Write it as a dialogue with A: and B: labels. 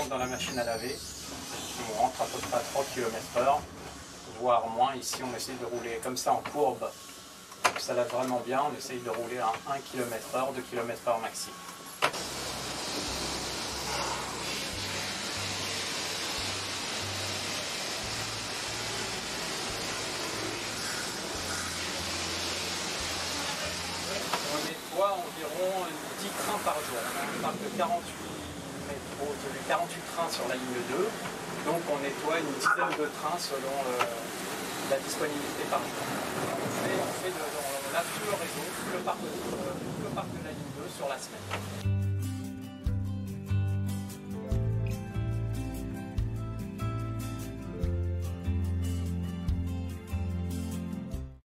A: rentre dans la machine à laver, on rentre à peu près à 3 km/h, voire moins. Ici on essaye de rouler comme ça en courbe, donc ça lave vraiment bien, on essaye de rouler à 1 km/h, 2 km/h maxi. On nettoie environ 10 trains par jour. On parle de 48 trains sur la ligne 2. Donc on nettoie une dizaine de trains selon la disponibilité par jour. On lave tout le réseau, tout le parc de la ligne 2 sur la semaine.